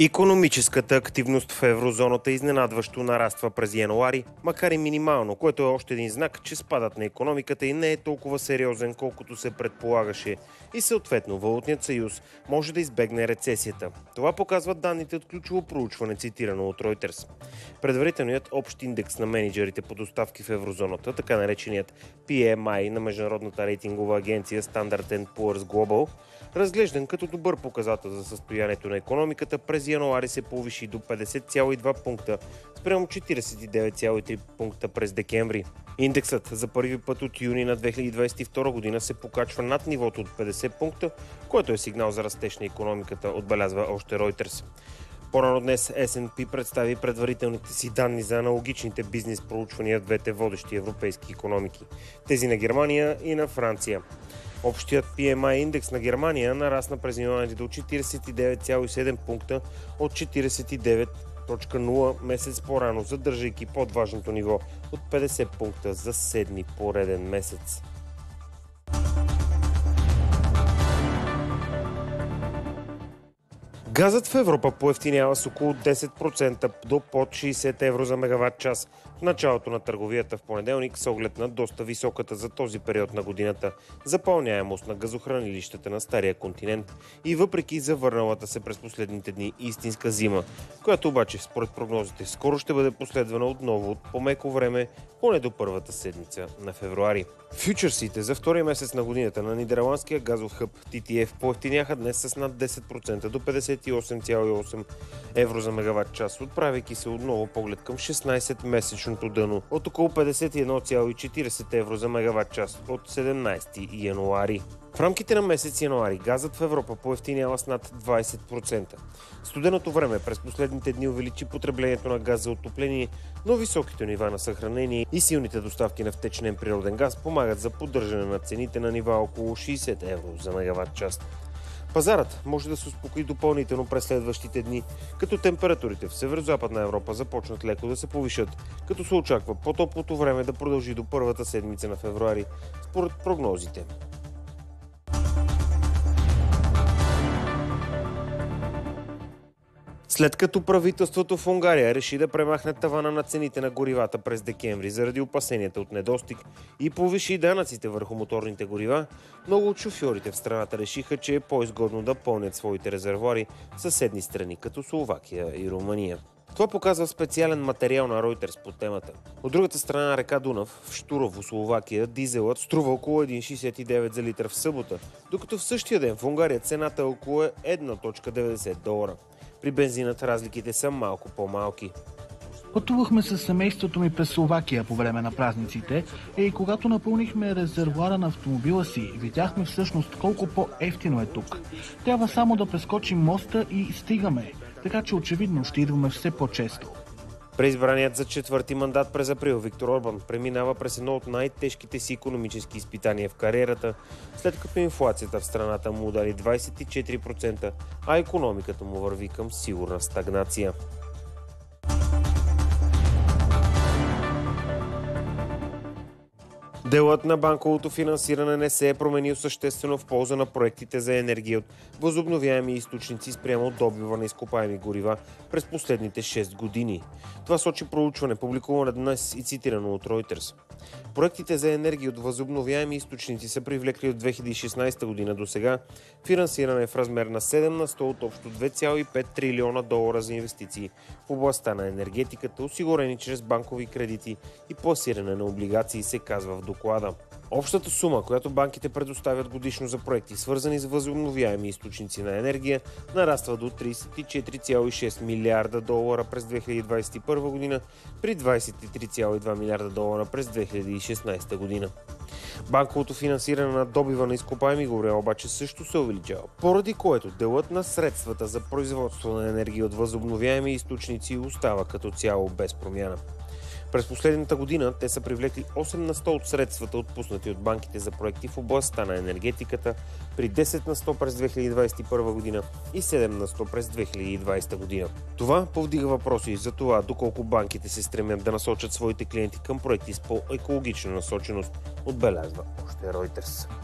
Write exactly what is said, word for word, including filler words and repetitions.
Икономическата активност в еврозоната изненадващо нараства през януари, макар и минимално, което е още един знак, че спадът на икономиката и не е толкова сериозен, колкото се предполагаше и съответно валутният съюз може да избегне рецесията. Това показват данните от ключово проучване, цитирано от Reuters. Предварителният общ индекс на мениджърите по доставки в еврозоната, така нареченият Пи Ем Ай на международната рейтингова агенция Standard енд Пуърс Global, разглеждан като добър показател за състоянието на икономиката, през януари се повиши до петдесет цяло и два пункта, спрямо четиридесет и девет цяло и три пункта през декември. Индексът за първи път от юни на две хиляди двадесет и втора година се покачва над нивото от петдесет пункта, което е сигнал за растеж на икономиката, отбелязва още Reuters. По-рано днес Ес енд Пи представи предварителните си данни за аналогичните бизнес проучвания в двете водещи европейски икономики, тези на Германия и на Франция. Общият Пи Ем Ай индекс на Германия нарасна през януари до четиридесет и девет цяло и седем пункта от четиридесет и девет цяло нула месец по-рано, задържайки под важното ниво от петдесет пункта за седми пореден месец. Газът в Европа поевтинява с около десет процента до под шейсет евро за мегаватт час в началото на търговията в понеделник, с оглед на доста високата за този период на годината запълняемост на газохранилищата на Стария континент и въпреки завърналата се през последните дни истинска зима, която обаче според прогнозите скоро ще бъде последвана отново от по-меко време, поне до първата седмица на февруари. Фючърсите за втория месец на годината на нидерландския газов хъб Ти Ти Еф поевтиняха днес с над десет процента до петдесет и осем цяло и осем евро за мегаватт час, отправяйки се отново поглед към шестнадесет-месечното дъно от около петдесет и едно цяло и четиридесет евро за мегаватт час от седемнадесети януари. В рамките на месец януари газът в Европа поевтинява с над двадесет процента. Студеното време през последните дни увеличи потреблението на газ за отопление, но високите нива на съхранение и силните доставки на втечнен природен газ помагат за поддържане на цените на нива около шейсет евро за мегаватт час. Пазарът може да се успокои допълнително през следващите дни, като температурите в северо-западна Европа започнат леко да се повишат, като се очаква по-топлото време да продължи до първата седмица на февруари, според прогнозите. След като правителството в Унгария реши да премахне тавана на цените на горивата през декември заради опасенията от недостиг и повиши данъците върху моторните горива, много от шофьорите в страната решиха, че е по-изгодно да пълнят своите резервоари в съседни страни, като Словакия и Румъния. Това показва специален материал на Reuters по темата. От другата страна на река Дунав, в Штурово, Словакия, дизелът струва около един цяло шейсет и девет за литър в събота, докато в същия ден в Унгария цената е около едно цяло деветдесет долара. При бензинът разликите са малко по-малки. Пътувахме с семейството ми през Словакия по време на празниците и когато напълнихме резервоара на автомобила си, видяхме всъщност колко по-евтино е тук. Трябва само да прескочим моста и стигаме, така че очевидно ще идваме все по-често. Преизбраният за четвърти мандат през април Виктор Орбан преминава през едно от най-тежките си икономически изпитания в кариерата, след като инфлацията в страната му удари двадесет и четири процента, а икономиката му върви към сигурна стагнация. Делът на банковото финансиране не се е променил съществено в полза на проектите за енергия от възобновяеми източници спрямо добива на изкопаеми горива през последните шест години. Това сочи проучване, публикувано днес и цитирано от Reuters. Проектите за енергия от възобновяеми източници са привлекли от две хиляди и шестнадесета година до сега финансиране в размер на седем на сто от общо две цяло и пет трилиона долара за инвестиции в областта на енергетиката, осигурени чрез банкови кредити и пласиране на облигации, се казва в доклада. Общата сума, която банките предоставят годишно за проекти, свързани с възобновяеми източници на енергия, нараства до тридесет и четири цяло и шест милиарда долара през две хиляди двадесет и първа година, при двадесет и три цяло и два милиарда долара през две хиляди и шестнадесета година. Банковото финансиране на добива на изкопаеми горива обаче също се увеличава, поради което делът на средствата за производство на енергия от възобновяеми източници остава като цяло без промяна. През последната година те са привлекли осем на сто от средствата, отпуснати от банките за проекти в областта на енергетиката, при десет на сто през две хиляди двадесет и първа година и седем на сто през две хиляди и двадесета година. Това повдига въпроси за това доколко банките се стремят да насочат своите клиенти към проекти с по-екологична насоченост, отбелязва още Reuters.